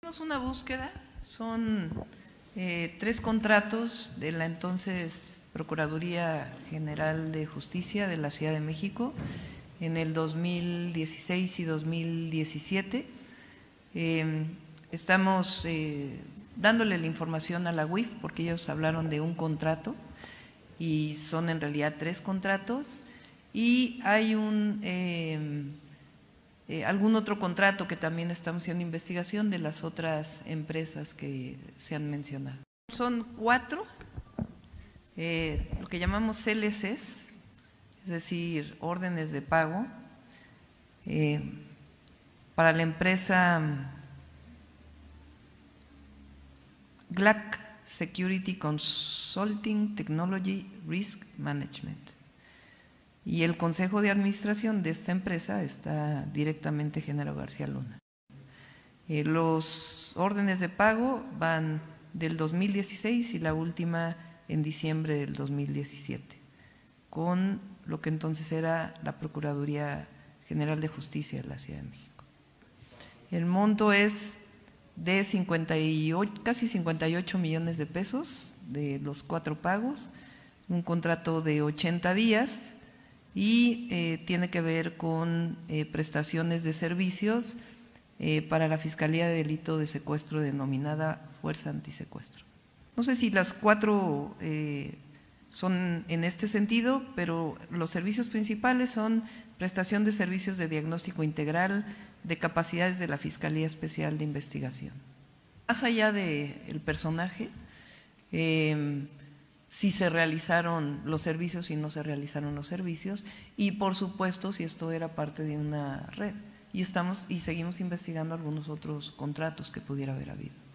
Es una búsqueda, son 3 contratos de la entonces Procuraduría General de Justicia de la Ciudad de México en el 2016 y 2017. Estamos dándole la información a la UIF porque ellos hablaron de un contrato y son en realidad 3 contratos, y hay algún otro contrato que también estamos haciendo investigación de las otras empresas que se han mencionado. Son 4, lo que llamamos CLCs, es decir, órdenes de pago, para la empresa GLAC Security Consulting Technology Risk Management. Y el consejo de administración de esta empresa está directamente Genaro García Luna. Los órdenes de pago van del 2016 y la última en diciembre del 2017, con lo que entonces era la Procuraduría General de Justicia de la Ciudad de México. El monto es de casi 58 millones de pesos de los 4 pagos, un contrato de 80 días y tiene que ver con prestaciones de servicios para la Fiscalía de Delito de Secuestro denominada Fuerza Antisecuestro. No sé si las 4 son en este sentido, pero los servicios principales son prestación de servicios de diagnóstico integral de capacidades de la Fiscalía Especial de Investigación. Más allá del personaje, si se realizaron los servicios y no se realizaron los servicios, y por supuesto si esto era parte de una red. Y seguimos investigando algunos otros contratos que pudiera haber habido.